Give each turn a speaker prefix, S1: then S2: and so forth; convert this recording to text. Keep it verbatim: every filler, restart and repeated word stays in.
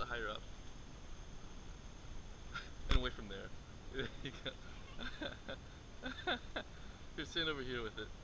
S1: bit higher up. And away from there. There you go. You're sitting over here with it.